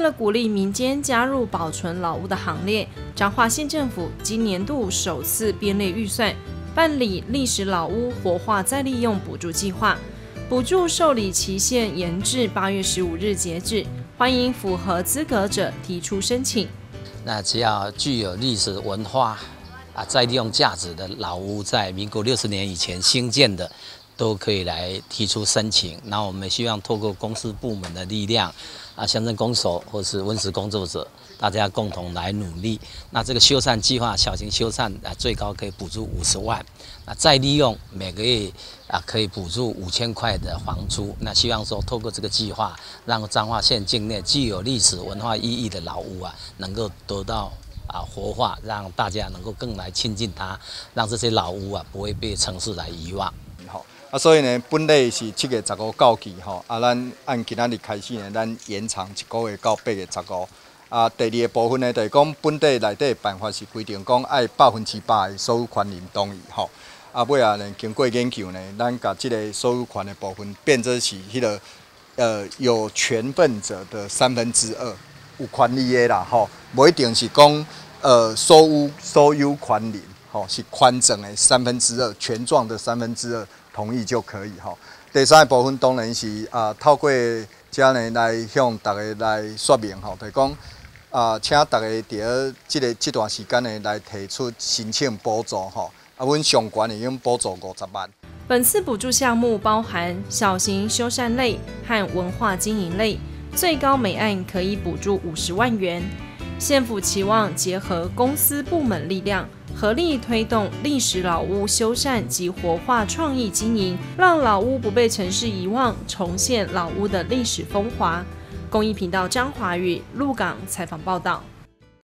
了鼓励民间加入保存老屋的行列，彰化县政府今年度首次编列预算，办理历史老屋活化再利用补助计划，补助受理期限延至8月15日截止，欢迎符合资格者提出申请。 那只要具有历史文化再利用价值的老屋，在民国60年以前兴建的，都可以来提出申请。那我们希望透过公司部门的力量，乡镇公所或是文史工作者，大家共同来努力。那这个修缮计划，小型修缮最高可以补助50万。那再利用每个月可以补助5000块的房租。那希望说透过这个计划，让彰化县境内具有历史文化意义的老屋能够得到活化，让大家能够更来亲近它，让这些老屋不会被城市来遗忘。 所以呢，本来是7月15到期咱按今仔日开始呢，咱延长1个月到8月15。第二个部分呢，就是讲本地内底的办法是规定讲爱100%的所有权人同意尾呢，经过研究呢，咱把这个所有权的部分变成是迄个有权份者的2/3，有权利的啦无一定是讲所有权人是权证的2/3，权状的2/3同意就可以第三个部分当然是透过这呢来向大家来说明就是讲请大家伫这段时间呢来提出申请补助阮上悬已经补助50万。 本次补助项目包含小型修缮类和文化经营类，最高每案可以补助50万元。县府期望结合公司部门力量，合力推动历史老屋修缮及活化创意经营，让老屋不被城市遗忘，重现老屋的历史风华。公益频道张华宇鹿港采访报道。